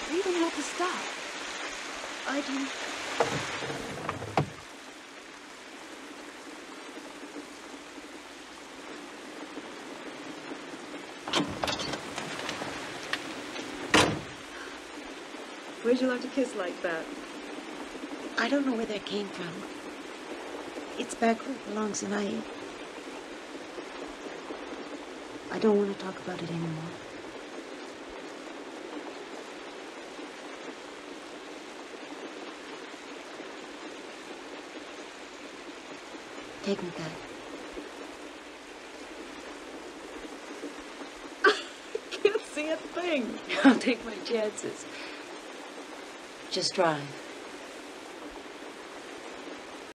You don't have to stop. I do. Where'd you like to kiss like that? I don't know where that came from. It's back where it belongs, and I don't want to talk about it anymore. Take me back. I can't see a thing. I'll take my chances. Just drive.